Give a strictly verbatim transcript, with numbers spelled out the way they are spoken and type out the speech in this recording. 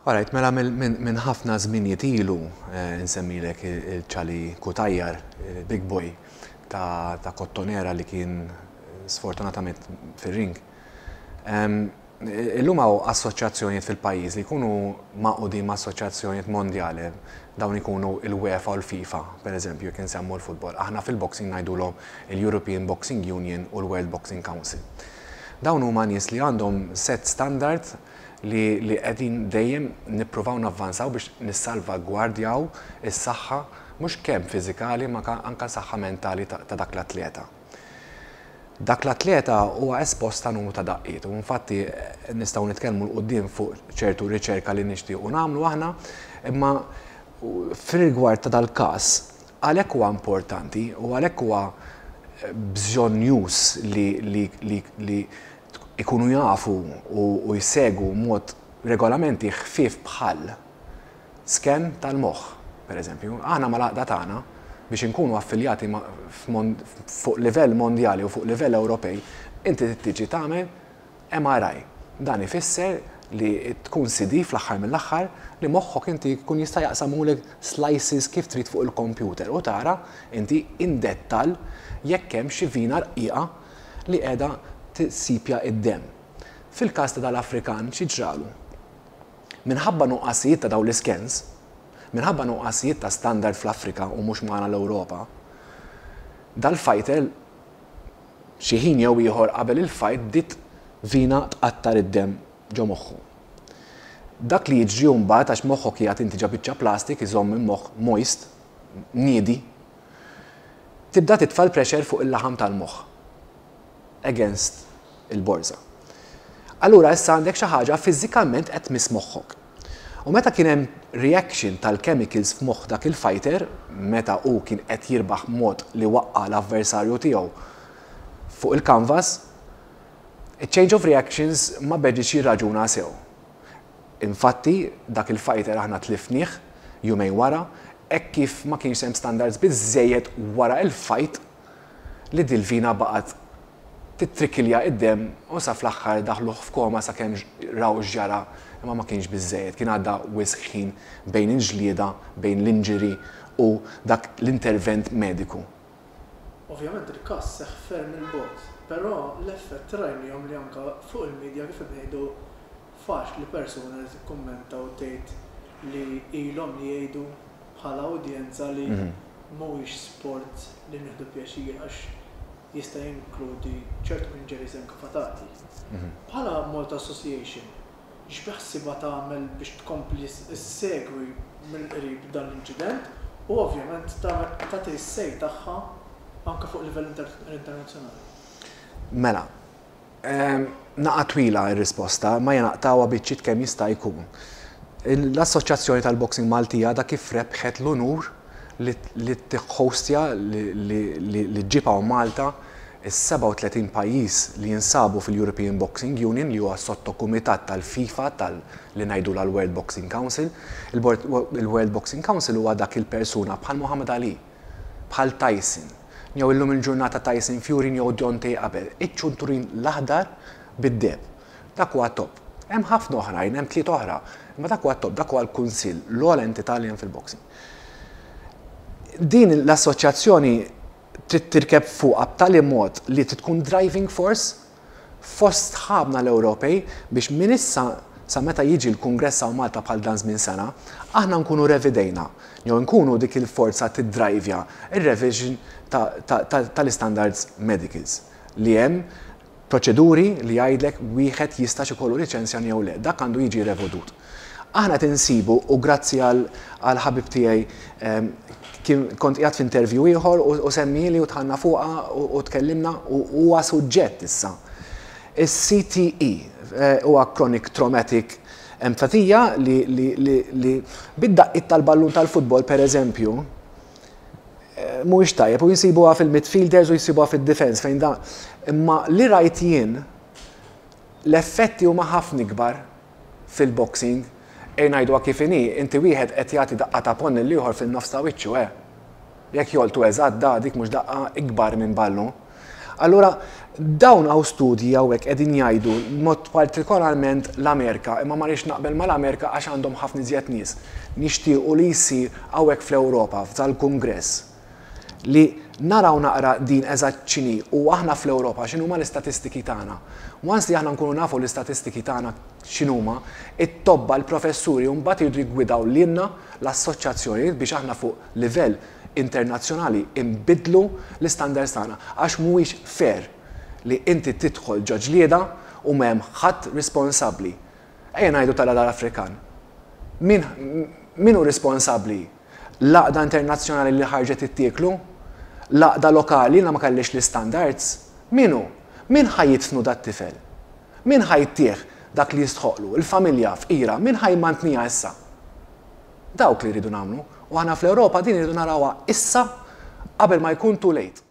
Alright, mela minn ħafna żminijiet ilu nsemmilek il-ċali Kutajjar, Big Boy ta' Kottonera li kien sfortunatament fir-ring. Illum hawn assoċjazzjonijiet fil-pajjiż li jkunu maqudin ma' assoċjazzjonijiet mondjali, dawn ikunu il-UEFA u l-FIFA, pereżempju, jekk insemmu l-futbol. Aħna fil-boxing ngħidulhom il-European Boxing Union u l-World Boxing Council. Dawn huma nies li għandhom set standard li li qegħdin dejjem nippruvaw navvanzaw biex nissalvagwardjaw is-saħħa mhux kemm fiżikali ma anke saħħa mentali ta' dak l-atleta. Dak l-atleta huwa espost ta' numru ta' daqqiet u infatti nistgħu nitkellmu l quddiem fuq ċertu riċerka li nixtiequ nagħmlu aħna, imma fir-rigward ta' dal-każ għalhekk huwa importanti u għalhekk huwa bżonn news li li li ikunu jafu u jsegu mod regolamenti ħfief bħal scan tal-moħħ, pereżempju. Aħna mal-għaqda tagħna biex inkunu affiljati fuq livell mondjali u fuq livell Ewropej, inti tiġi tagħmel M R I. Dan ifisser li tkun sidi fl-aħħar mill-aħħar li moħħok inti jkun jista' jaqsamulek slices kif trid fuq il-computer u tara inti indettall jekk hemm xi vina rqiqa li qiegħda tisipja id-dem. Fil-każ ta' dal-Afrikan xi ġralu? Minħabba nuqqasijiet ta' dawn l-iskens, minħabba nuqqasijiet ta' standard fl-Afrika u mhux magħna l-Ewropa, dal-fighter xi ħin jew ieħor qabel il-fight dit vina tqattar id-dem ġo moħħu. Dak li jiġri mbagħad għax moħħok qiegħed intiġa biċċa plastik iżomm il-moħħ moist, niedi, tibda titfal pressure fuq il-laħam tal-moħħ against il-borza. Allura issa għandek xi ħaġa fiżikament qed tmiss moħħok. U meta kien hemm reaction tal-chemicals f'moħħ dak il-fighter, meta hu kien qed jirbaħ mod li waqqa l-avversarju tiegħu fuq il-canvas, il-change of reactions ma beġġiex jirraġuna sew. Infatti, dak il-fighter aħna tlifnieh jumejn wara, hekk kif ma kienx hemm standards biżżejjed wara il-fight li dil-vina baqgħet titrikilja id-dem u sa fl-aħħar daħluh f'koma sakemm raw ġara imma ma kienx biżżejjed, kien għadda wisq ħin bejn il-ġlieda, bejn l-injury u dak l-intervent mediku. Ovvjament il-każ seħħ ferm il-bot, però l-effett rajnihom li anke fuq il-medja kif ngħidu faċli persuna li tikkummenta u tgħid li ilhom li jgħidu bħala udjenza li mhuwiex sport li nieħdu pjaċir għax jista' jinkludi ċertu injuries anke fatali. Bħala Malta Association, x'beħsiebha tagħmel biex tkompli ssegwi mill-qrib dan l-inċident u ovvjament tagħti s-sej tagħha anke fuq livell internazzjonali. Mela, naqa' twila r-risposta ma jenaqtawha biċċiet kemm jista' jkun. L-Assoċjazzjoni tal-Boxing Maltija dak kif rebħet l-unur li t-hostja li ġibha Malta is-seba' u tletin pajjiż li jinsabu fil-European Boxing Union li huwa sottokumitat tal-FIFA li ngħidu l-World Boxing Council. Il-World Boxing Council huwa dak il-persuna bħal Muhammad Ali, bħal Tyson, jew illum il-ġurnata Tyson Fury jew Deontay qabel, iċ-ċunturin l-aħdar bid-deb. Dak huwa top. Hemm ħafna oħrajn, hemm tliet oħra, imma dak huwa top, dak huwa l-kunsill, l-ogħla entità li hemm fil-boxing. Din l-assoċjazzjoni trid tirkeb fuqha b'tali mod li tkun driving force fost ħabna l-Ewropej biex minn issa sa meta jiġi l-Kungress hawn Malta bħal dan żmien sena, aħna nkunu revidejna, jew nkunu dik il-forza tiddrivja ir-revision tal-standards medicals li hemm proċeduri li jgħidlek wieħed jista' ikollu liċenzja jew le, dak għandu jiġi revedut. Aħna tinsibu u grazzi għal ħabib tiegħi kont qiegħed f'interview ieħor u semmili u tħanna fuqha u tkellimna u huwa suġġett issa. Is-C T E huwa Chronic Traumatic Emphysema li bid-daqqiet tal-ballun tal-futbol pereżempju mhuwiex tajjeb u jinsibuha fil-midfielders u jsibuha fid-defense fejn dan. Imma li rajt jien l-effetti huma ħafna ikbar fil-boxing ngħidu kif inhi, inti wieħed qed jagħti daqqa ta' ponni l-ieħor fin-nofs ta' wiċċu eh. Jekk joltu eżatt da dik mhux daqqa ikbar minn ballu. Allura, dawn għaw studji għawek edin jajdu, mod partikolarment l-Amerika, imma ma rix naqbel ma l-Amerika għax għandhom ħafna iżjed nies. Nixtiequ li jsir għawek fl-Ewropa, tal-Kongress, li naraw naqra din eżatt x'inhi u aħna fl-Ewropa x'inhuma l-istatistiki tagħna. Once li aħna nkunu nafu l-istatistiki tagħna x'inhuma, it-tobba l-professuri mbagħad jridu jgwidaw lilna l-assoċjazzjonijiet biex aħna fuq livell internazzjonali imbidlu l-istandards tagħna għax mhuwiex fair li inti tidħol ġo ġlieda u m'hemm ħadd responsabbli. Ejja ngħidu tal-Afrikan. Min min hu responsabbli? L-għaqda internazzjonali li ħarġet ittieklu? L-għaqda lokali li ma kellix l-istandards? Minu? Min ħajjitfnu dat-tifel? Min ħajtieħ dak li jistħoqlu? Il-familja f'qira, min ħajmantnija issa? Dawk li rridu nagħmlu. U aħna fl-Ewropa din rridu narawha issa qabel ma jkun too late.